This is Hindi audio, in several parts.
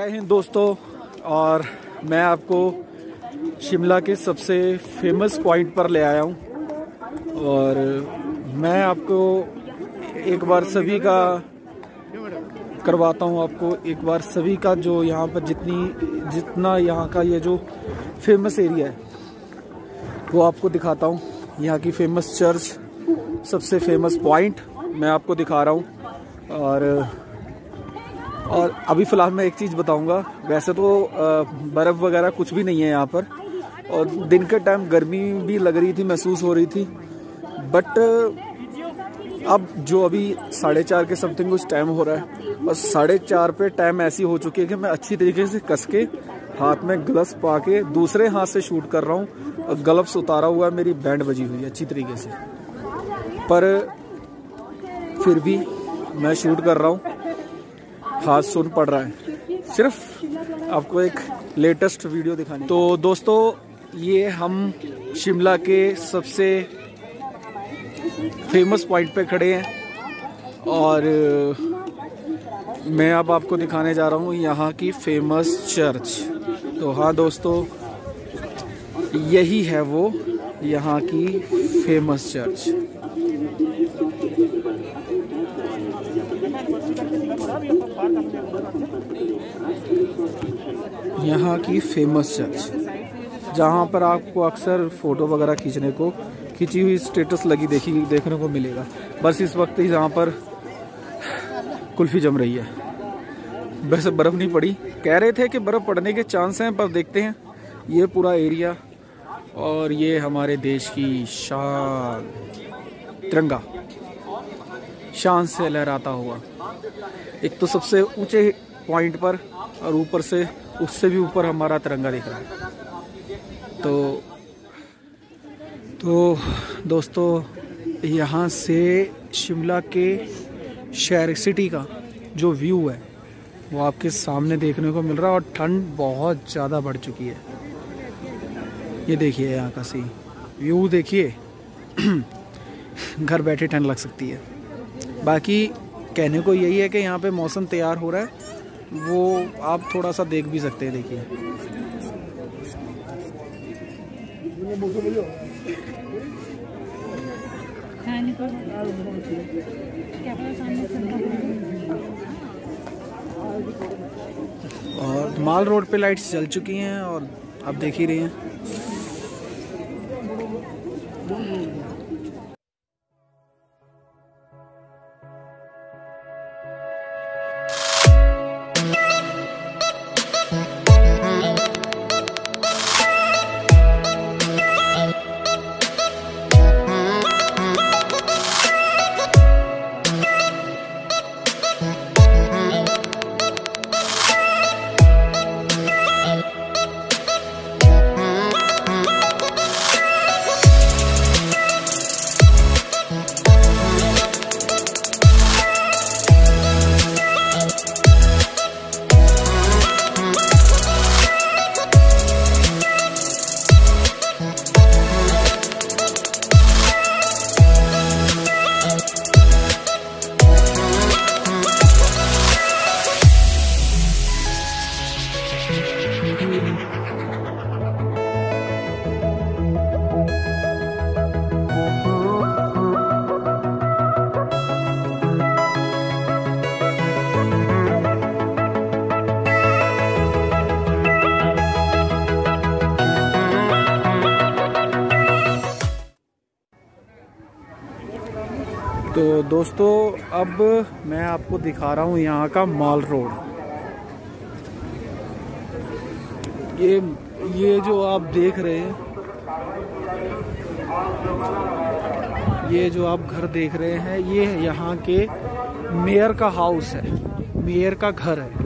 जय हिंद दोस्तों। और मैं आपको शिमला के सबसे फेमस पॉइंट पर ले आया हूँ और मैं आपको एक बार सभी का करवाता हूँ, आपको एक बार सभी का जो यहाँ पर जितना यहाँ का ये जो फेमस एरिया है वो आपको दिखाता हूँ। यहाँ की फेमस चर्च, सबसे फेमस पॉइंट मैं आपको दिखा रहा हूँ। और अभी फ़िलहाल मैं एक चीज़ बताऊंगा, वैसे तो बर्फ़ वगैरह कुछ भी नहीं है यहाँ पर और दिन के टाइम गर्मी भी लग रही थी, महसूस हो रही थी, बट अब जो अभी 4:30 के समथिंग कुछ टाइम हो रहा है और 4:30 पे टाइम ऐसी हो चुकी है कि मैं अच्छी तरीके से कस के हाथ में ग्लव्स पा के दूसरे हाथ से शूट कर रहा हूँ और ग्लव्स उतारा हुआ है, मेरी बैंड बजी हुई है अच्छी तरीके से, पर फिर भी मैं शूट कर रहा हूँ, हाथ सुन पड़ रहा है, सिर्फ आपको एक लेटेस्ट वीडियो दिखाने। तो दोस्तों ये हम शिमला के सबसे फेमस पॉइंट पे खड़े हैं और मैं अब आपको दिखाने जा रहा हूँ यहाँ की फेमस चर्च। तो हाँ दोस्तों, यही है वो यहाँ की फेमस चर्च। यहाँ की फेमस चर्च जहाँ पर आपको अक्सर फ़ोटो वगैरह खींची हुई स्टेटस लगी देखने को मिलेगा। बस इस वक्त ही जहाँ पर कुल्फ़ी जम रही है। वैसे बर्फ़ नहीं पड़ी, कह रहे थे कि बर्फ़ पड़ने के चांस हैं, पर देखते हैं। ये पूरा एरिया और ये हमारे देश की शान, तिरंगा शान से लहराता हुआ, एक तो सबसे ऊंचे पॉइंट पर और ऊपर से उससे भी ऊपर हमारा तिरंगा दिख रहा है। तो दोस्तों यहाँ से शिमला के शहर सिटी का जो व्यू है वो आपके सामने देखने को मिल रहा है और ठंड बहुत ज़्यादा बढ़ चुकी है। ये देखिए यहाँ का सी व्यू देखिए, घर बैठे ठंड लग सकती है। बाकी कहने को यही है कि यहाँ पे मौसम तैयार हो रहा है, वो आप थोड़ा सा देख भी सकते हैं। देखिए और माल रोड पे लाइट्स जल चुकी हैं और आप देख ही रहे हैं। तो दोस्तों अब मैं आपको दिखा रहा हूँ यहाँ का माल रोड। ये जो आप देख रहे हैं, ये जो आप घर देख रहे हैं, ये यहाँ के मेयर का हाउस है, मेयर का घर है।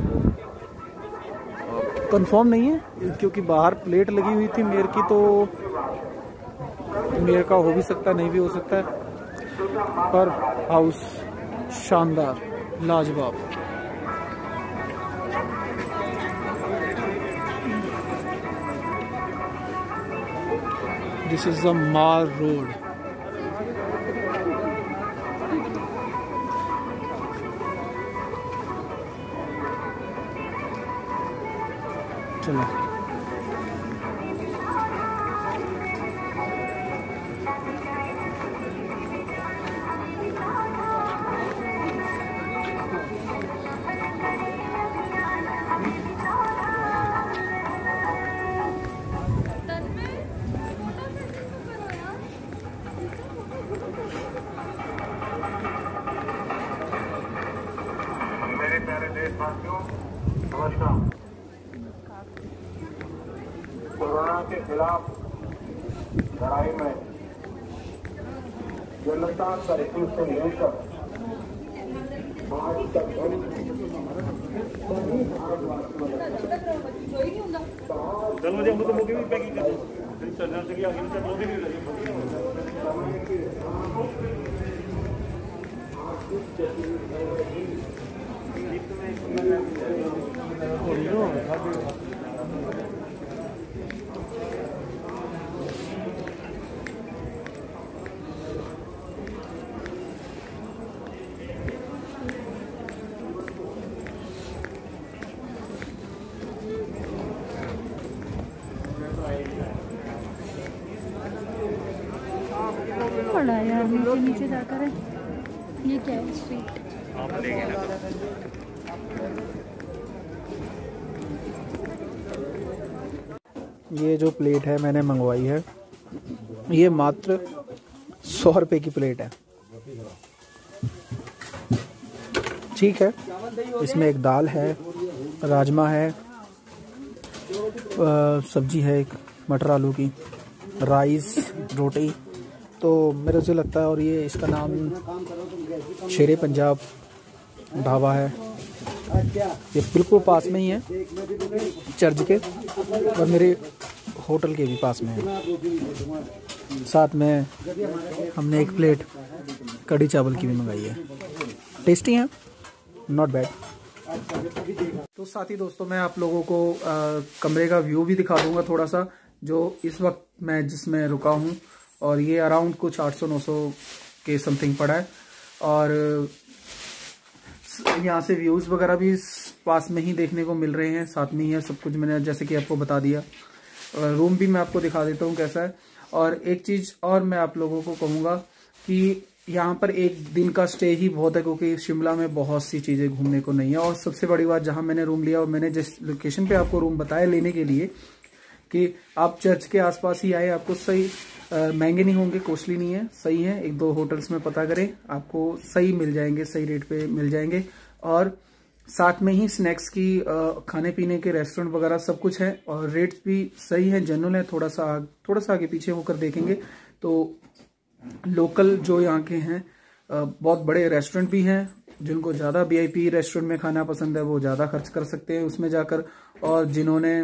कंफर्म नहीं है क्योंकि बाहर प्लेट लगी हुई थी मेयर की, तो मेयर का हो भी सकता, नहीं भी हो सकता है, पर हाउस शानदार, लाजवाब। This is the Mall Road. देशवासियों नमस्कार। कोरोना के खिलाफ लड़ाई में जनता कर्फ्यू से लेकर आज तक पड़ा यार नीचे नीचे जाकर है। ये क्या है स्वीट? ये जो प्लेट है मैंने मंगवाई है, ये मात्र 100 रुपये की प्लेट है। ठीक है, इसमें एक दाल है, राजमा है, सब्जी है एक मटर आलू की, राइस, रोटी। तो मेरे से लगता है, और ये इसका नाम शेरे पंजाब ढाबा है। ये बिल्कुल पास में ही है चर्च के, और मेरे होटल के भी पास में है। साथ में हमने एक प्लेट कढ़ी चावल की भी मंगाई है। टेस्टी है, नॉट बैड। तो साथी दोस्तों, मैं आप लोगों को कमरे का व्यू भी दिखा दूंगा थोड़ा सा, जो इस वक्त मैं जिसमें रुका हूँ। और ये अराउंड कुछ 800-900 के समथिंग पड़ा है। और यहाँ से व्यूज़ वगैरह भी पास में ही देखने को मिल रहे हैं, साथ में ही है सब कुछ। मैंने जैसे कि आपको बता दिया। रूम भी मैं आपको दिखा देता हूँ कैसा है। और एक चीज़ और मैं आप लोगों को कहूँगा कि यहाँ पर एक दिन का स्टे ही बहुत है, क्योंकि शिमला में बहुत सी चीज़ें घूमने को नहीं है। और सबसे बड़ी बात, जहाँ मैंने रूम लिया और मैंने जिस लोकेशन पे आपको रूम बताया लेने के लिए, कि आप चर्च के आसपास ही आए, आपको सही महंगे नहीं होंगे, कॉस्टली नहीं है, सही है। 1-2 होटल्स में पता करें, आपको सही मिल जाएंगे, सही रेट पे मिल जाएंगे। और साथ में ही स्नैक्स की, खाने पीने के रेस्टोरेंट वगैरह सब कुछ है। और रेट्स भी सही है, जेन्युइन है। थोड़ा सा आगे पीछे होकर देखेंगे तो लोकल जो यहाँ के हैं, बहुत बड़े रेस्टोरेंट भी हैं। जिनको ज़्यादा VIP रेस्टोरेंट में खाना पसंद है, वो ज़्यादा खर्च कर सकते हैं उसमें जाकर। और जिन्होंने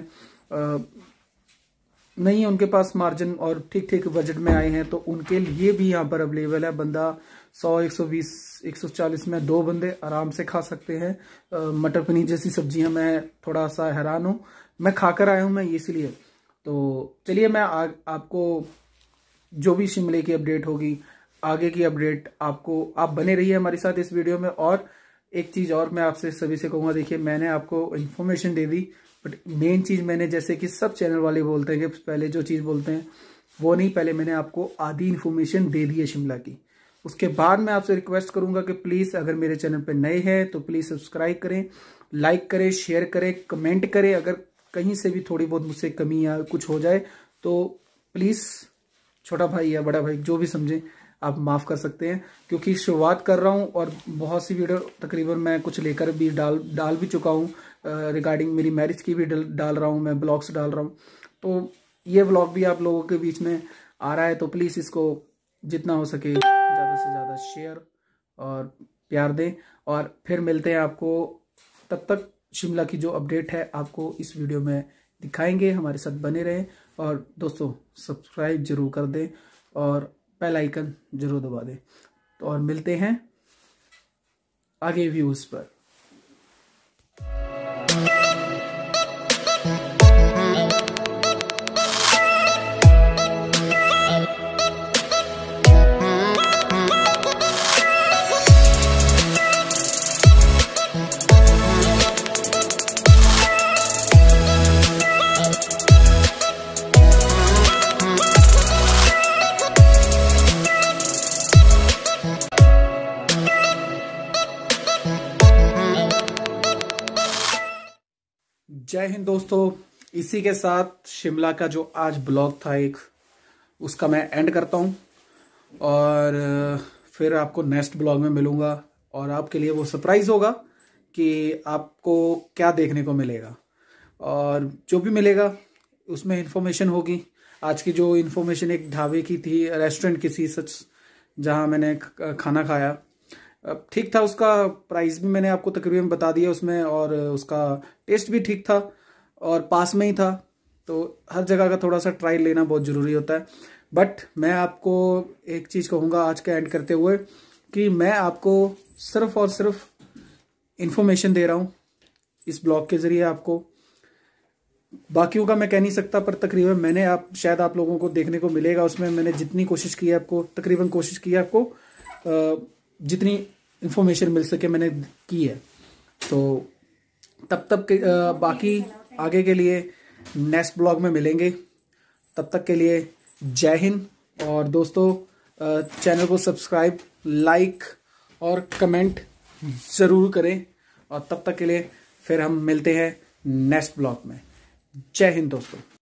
नहीं है, उनके पास मार्जिन और ठीक बजट में आए हैं, तो उनके लिए भी यहाँ पर अवेलेबल है। बंदा 100, 120, 140 में 2 बंदे आराम से खा सकते हैं। मटर पनीर जैसी सब्जियां मैं थोड़ा सा हैरान हूँ, मैं खाकर आया हूँ मैं इसलिए। तो चलिए, मैं आपको जो भी शिमले की अपडेट होगी, आगे की अपडेट आपको, आप बने रहिए हमारे साथ इस वीडियो में। और एक चीज़ और मैं आपसे सभी से कहूँगा, देखिए मैंने आपको इन्फॉर्मेशन दे दी, बट मेन चीज़ मैंने, जैसे कि सब चैनल वाले बोलते हैं कि पहले जो चीज़ बोलते हैं वो नहीं, पहले मैंने आपको आधी इन्फॉर्मेशन दे दी है शिमला की। उसके बाद मैं आपसे रिक्वेस्ट करूंगा कि प्लीज़, अगर मेरे चैनल पर नए हैं तो प्लीज़ सब्सक्राइब करें, लाइक करें, शेयर करें, कमेंट करें। अगर कहीं से भी थोड़ी बहुत मुझसे कमी या कुछ हो जाए तो प्लीज़, छोटा भाई या बड़ा भाई जो भी समझें, आप माफ़ कर सकते हैं। क्योंकि शुरुआत कर रहा हूं और बहुत सी वीडियो तकरीबन मैं कुछ लेकर भी डाल भी चुका हूं। रिगार्डिंग मेरी मैरिज की भी डाल रहा हूं, मैं ब्लॉग्स डाल रहा हूं। तो ये ब्लॉग भी आप लोगों के बीच में आ रहा है, तो प्लीज़ इसको जितना हो सके ज़्यादा से ज़्यादा शेयर और प्यार दें। और फिर मिलते हैं आपको, तब तक शिमला की जो अपडेट है आपको इस वीडियो में दिखाएंगे। हमारे साथ बने रहें। और दोस्तों, सब्सक्राइब जरूर कर दें और बेल आइकन जरूर दबा दें। तो और मिलते हैं आगे व्यूज़ पर। जय हिंद दोस्तों, इसी के साथ शिमला का जो आज ब्लॉग था एक, उसका मैं एंड करता हूं। और फिर आपको नेक्स्ट ब्लॉग में मिलूंगा। और आपके लिए वो सरप्राइज होगा कि आपको क्या देखने को मिलेगा, और जो भी मिलेगा उसमें इन्फॉर्मेशन होगी। आज की जो इन्फॉर्मेशन एक ढाबे की थी, रेस्टोरेंट की थी सच, जहाँ मैंने खाना खाया, ठीक था। उसका प्राइस भी मैंने आपको तकरीबन बता दिया उसमें, और उसका टेस्ट भी ठीक था और पास में ही था। तो हर जगह का थोड़ा सा ट्रायल लेना बहुत ज़रूरी होता है। बट मैं आपको एक चीज़ कहूँगा आज का एंड करते हुए, कि मैं आपको सिर्फ और सिर्फ इन्फॉर्मेशन दे रहा हूँ इस ब्लॉग के ज़रिए आपको। बाकियों का मैं कह नहीं सकता, पर तकरीबन मैंने शायद आप लोगों को देखने को मिलेगा उसमें मैंने जितनी कोशिश की है आपको, तकरीबन कोशिश की है आपको जितनी इन्फॉर्मेशन मिल सके मैंने की है। तो तब तक बाकी आगे के लिए नेक्स्ट ब्लॉग में मिलेंगे। तब तक के लिए जय हिंद। और दोस्तों, चैनल को सब्सक्राइब, लाइक और कमेंट ज़रूर करें। और तब तक के लिए फिर हम मिलते हैं नेक्स्ट ब्लॉग में। जय हिंद दोस्तों।